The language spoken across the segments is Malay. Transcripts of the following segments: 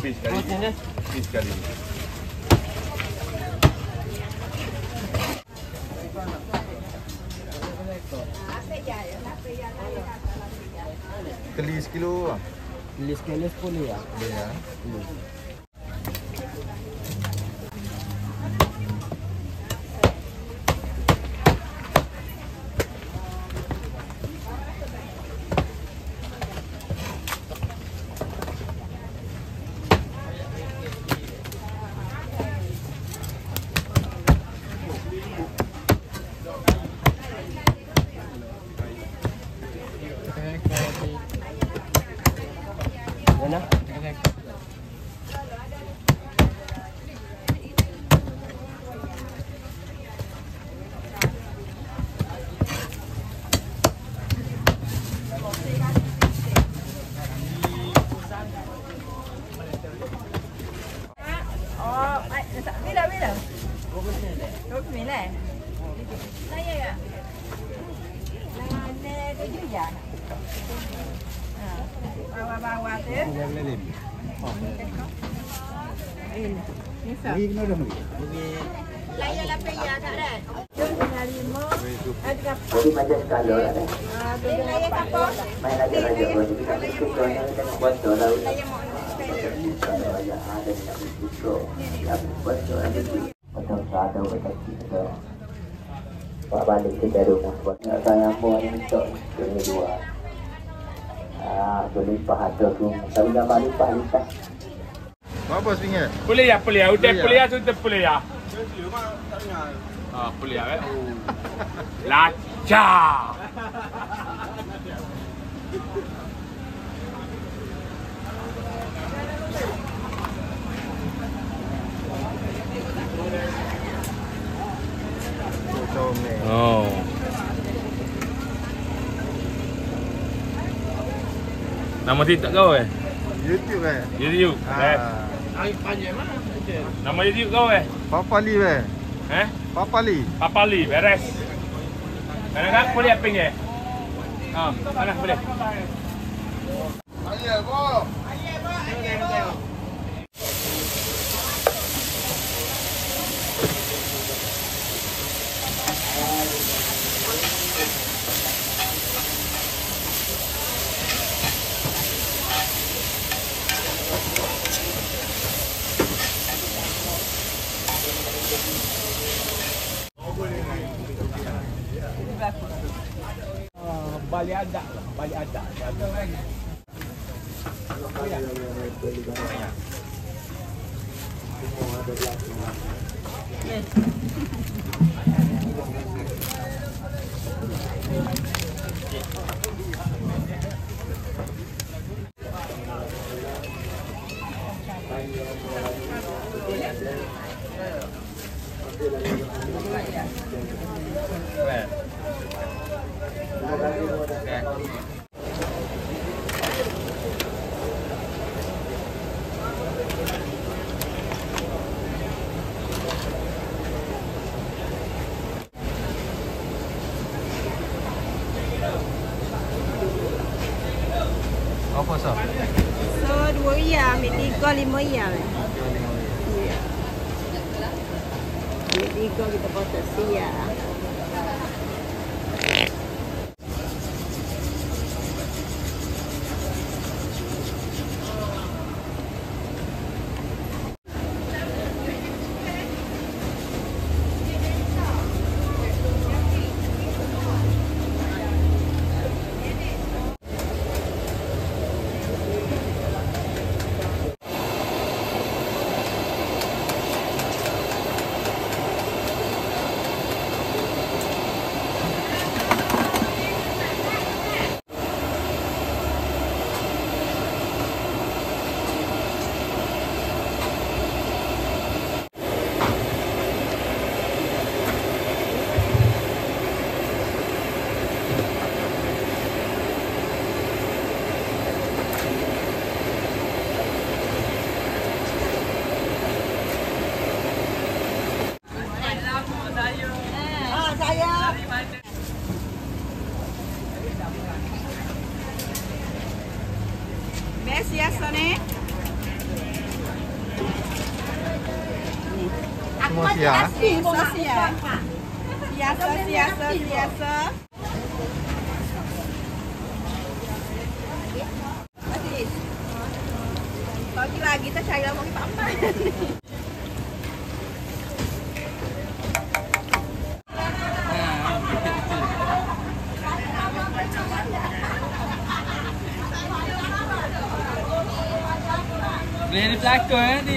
Crispy sekali. Crispy sekali. Keli sekilo. Keli sekilo 10 ya. Ya. Mana? Oh, bila? 29. Saya ya. Dengan 7 jam. Bawa-bawa tu. Ini sah. Ini kena dah ni. Layar lapar ya tak ada. Dengan 5. Ada apa? Jadi macam kalau ada. Layar apa? Main aja jadi kita suka dan buat dolar. Layar mau. Kalau ada yang suka, yang buat dolar itu. Betul ada betul kita. Pak balik ke rumah buat saya mau untuk ini dua. Berlimpah ada rumah. Tapi nama limpah. Berapa RM1? Boleh ya. Udah boleh ya, sudah boleh ya. Boleh ya. Lancar. Oh. Nama TikTok kau YouTube YouTube. Nama YouTube kau Papali Papali. Papali, beres. Mana kan boleh apa ni? Mana boleh? Ayo, Bob. Balik ada. Apa sah? So 2 ya, ambil 3 5 ya. Ya. Ambil 3 kita potong sia. Best ya, Sone? semua siap. Biasa. Masih. Lagi kita cari lagi Pak Ampai. Boleh di pelakon nanti.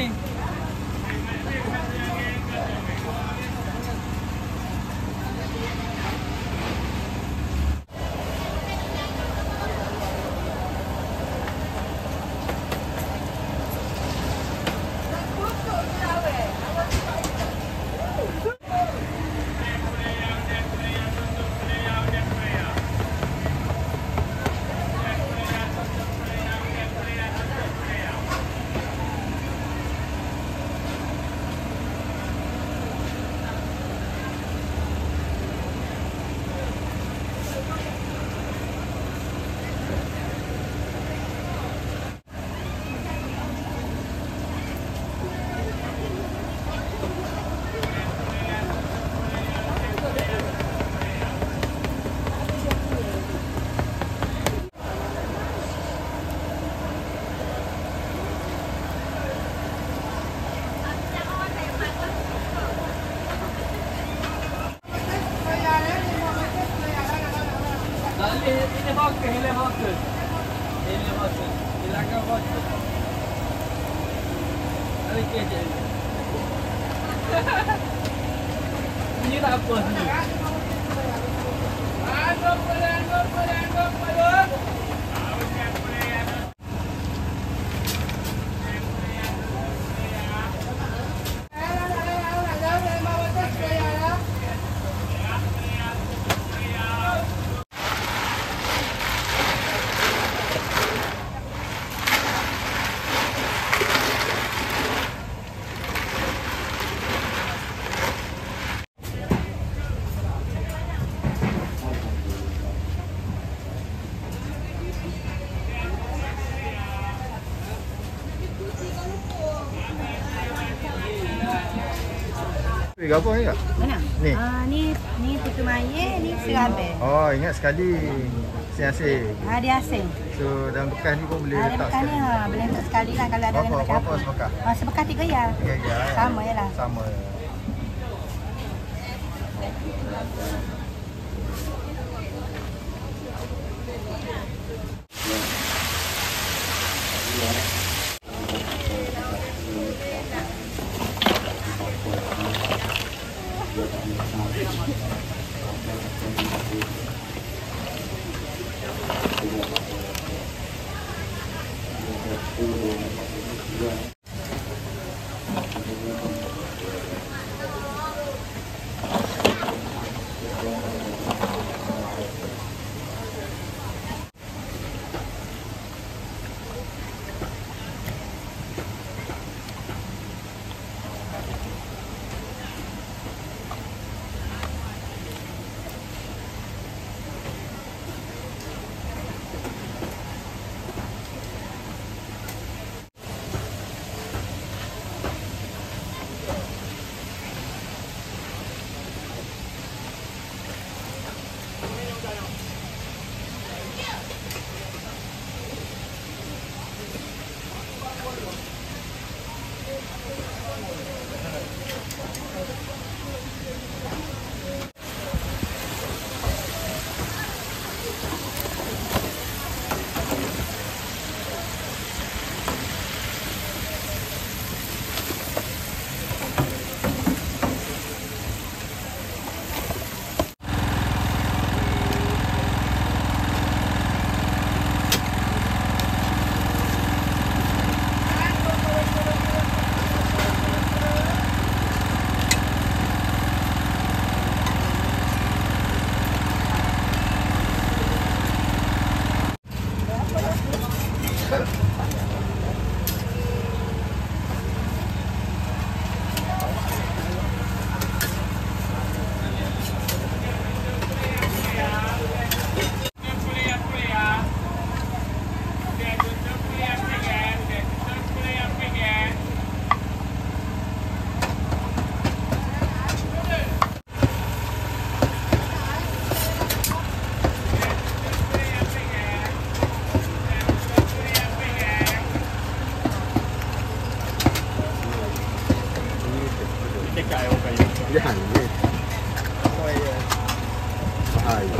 Ini bakar, hela bakar. Hilang bakar. Ada kerja. Ini tak apa sini. Anggap boleh. Gabung ni tak? Mana? Ni. Ni putu maya, ni serabe. Oh, ingat sekali. Asin-asin. Dia asing. So, dalam bekas ni pun boleh letak Bekas ni sekali. boleh untuk sekali lah kalau ada yang macam Berapa apa. sebekas? Sebekas 3 ya. Ya. Sama je lah. Sama. Jangan ni. Bahaya.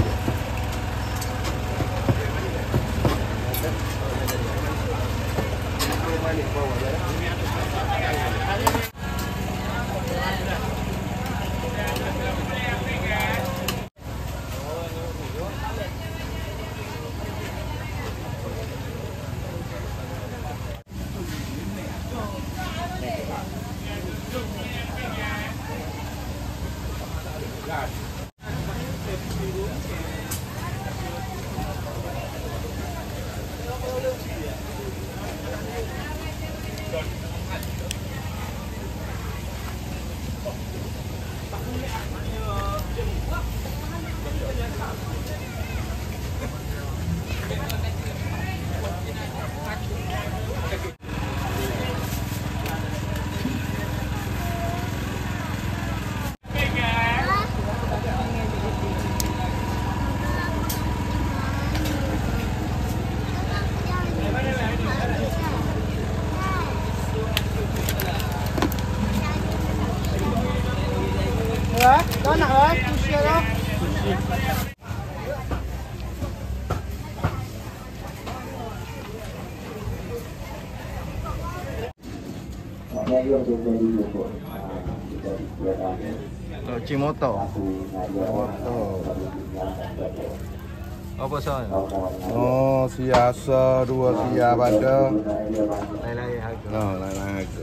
Đó nè ơi, sushi đó. Maknanya dia jadi untuk kita disediakan Cimoto. satu ngajar Apa soal? Oh, siasa dua sia pada. Lain-lain harga. Oh, lain-lain harga.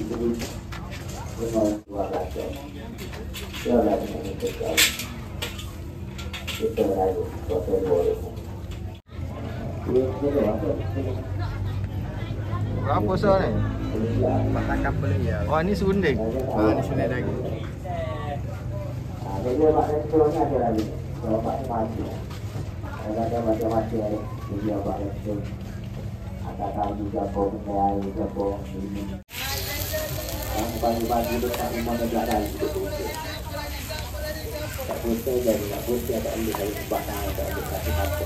Berapa soal ni? Patahkan boleh ya. Oh, ni sunding. Ah, di sini lagi. Jadi maknanya sekolahnya ada lagi. Kalau mati. Ada macam-macam dia buat itu. Ada kayu jago, air jago ini. Pagi-pagi itu tak mana belakang. Tak boleh jadi, tak boleh ada ambil dari belakang, ada ambil dari pasir.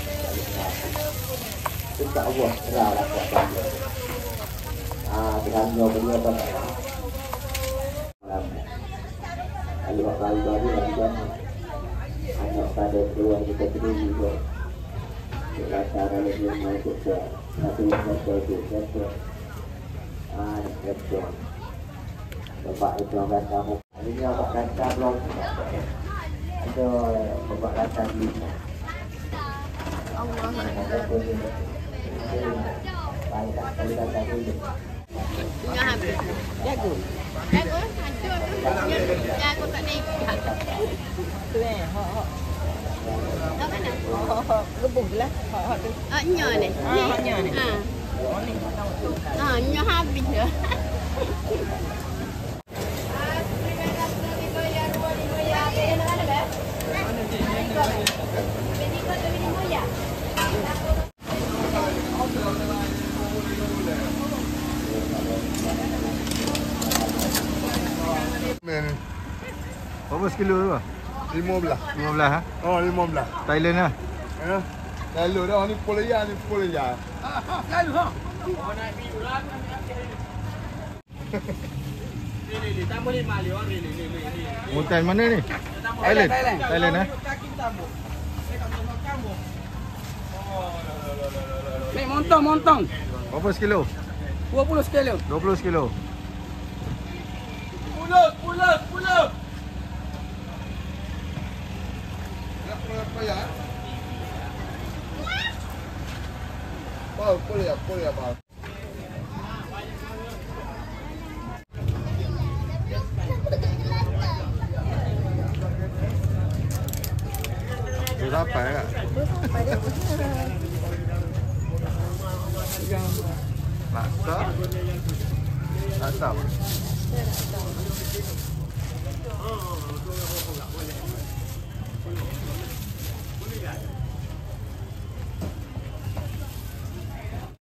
Kita Allah serahlah buat dia. Dengan jauh beliau pada kalau kali baru lagi kan anak pada keluar kita perlu juga kita cara lagi mau kita tapi kita itu itu bapak itu akan kamu ini bapak kata belum ada bapak kata ni Allah baik kata ini Jago. Jago, hancur. Jago tak naik. Tu ho. Dah kan? Ho, gebung lah. Ho tu. Nyo ni. Nyo ni. Nyo habis dah. Berapa sekilo tu? 15. 15 ha? Oh, 15. Thailand lah. Ya. Lalu dah ni Polaya ni Polaya. Lalu ha. Oh naik biru lah. Ni tak boleh mali orang ni. Hotel mana ni? Thailand. Thailand ha? Kaki tambuk. Saya kat rumah kamu. Ni montong. Berapa sekilo? 20 sekali. 20 sekilo. Pulut. Apa ya? Oh, Polaya Pak. Berapa ya? Laksa. Laksa.